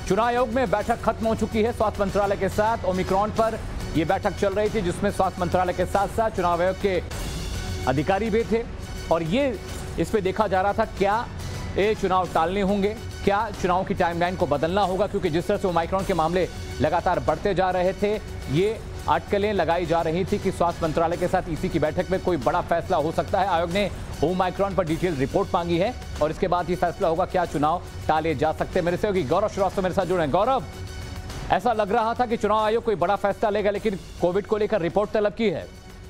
चुनाव आयोग में बैठक खत्म हो चुकी है स्वास्थ्य मंत्रालय के साथ। ओमिक्रॉन पर यह बैठक चल रही थी जिसमें स्वास्थ्य मंत्रालय के साथ साथ चुनाव आयोग के अधिकारी भी थे और ये इस पे देखा जा रहा था क्या ये चुनाव टालने होंगे, क्या चुनाव की टाइमलाइन को बदलना होगा, क्योंकि जिस तरह से ओमिक्रॉन के मामले लगातार बढ़ते जा रहे थे, ये अटकलें लगाई जा रही थी कि स्वास्थ्य मंत्रालय के साथ ईसी की बैठक में कोई बड़ा फैसला हो सकता है। आयोग ने ओमिक्रॉन पर डिटेल रिपोर्ट मांगी है और इसके बाद ही फैसला होगा क्या चुनाव टाले जा सकते हैं। मेरे सहयोगी गौरव श्रीवास्तव मेरे साथ जुड़े हैं। गौरव, ऐसा लग रहा था कि चुनाव आयोग कोई बड़ा फैसला लेगा, लेकिन कोविड को लेकर रिपोर्ट तलब की है।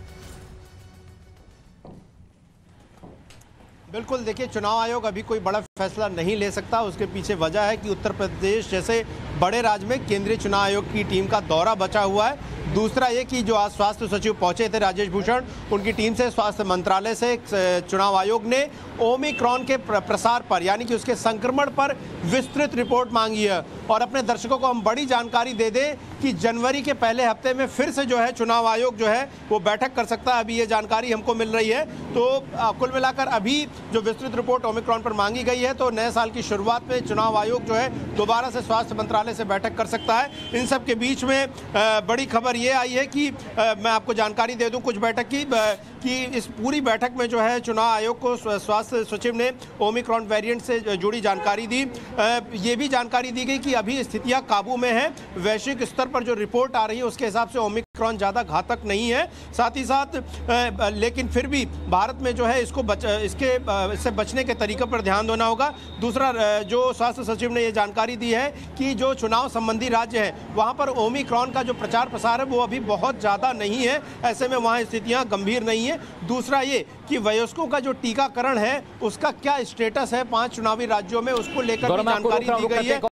बिल्कुल, देखिए, चुनाव आयोग अभी कोई बड़ा फैसला नहीं ले सकता। उसके पीछे वजह है कि उत्तर प्रदेश जैसे बड़े राज्य में केंद्रीय चुनाव आयोग की टीम का दौरा बचा हुआ है। दूसरा ये कि जो आज स्वास्थ्य सचिव पहुंचे थे राजेश भूषण, उनकी टीम से स्वास्थ्य मंत्रालय से चुनाव आयोग ने ओमिक्रॉन के प्रसार पर यानी कि उसके संक्रमण पर विस्तृत रिपोर्ट मांगी है। और अपने दर्शकों को हम बड़ी जानकारी दे दें कि जनवरी के पहले हफ्ते में फिर से जो है चुनाव आयोग जो है वो बैठक कर सकता है। अभी ये जानकारी हमको मिल रही है। तो कुल मिलाकर अभी जो विस्तृत रिपोर्ट ओमिक्रॉन पर मांगी गई है, तो नए साल की शुरुआत में चुनाव आयोग जो है दोबारा से स्वास्थ्य मंत्रालय से बैठक कर सकता है। इन सब के बीच में बड़ी खबर ये आई है कि मैं आपको जानकारी दे दूं कुछ बैठक की कि इस पूरी बैठक में जो है चुनाव आयोग को स्वास्थ्य सचिव ने ओमिक्रॉन वेरिएंट से जुड़ी जानकारी दी। ये भी जानकारी दी गई कि अभी स्थितियां काबू में है। वैश्विक स्तर पर जो रिपोर्ट आ रही है उसके हिसाब से ओमिक्रॉन ज़्यादा घातक नहीं है। साथ ही साथ लेकिन फिर भी भारत में जो है इससे बचने के तरीकों पर ध्यान देना होगा। दूसरा, जो स्वास्थ्य सचिव ने ये जानकारी दी है कि जो चुनाव संबंधी राज्य हैं वहाँ पर ओमिक्रॉन का जो प्रचार प्रसार है वो अभी बहुत ज़्यादा नहीं है। ऐसे में वहाँ स्थितियाँ गंभीर नहीं है। दूसरा ये कि वयस्कों का जो टीकाकरण है उसका क्या स्टेटस है 5 चुनावी राज्यों में, उसको लेकर भी जानकारी दी गई है।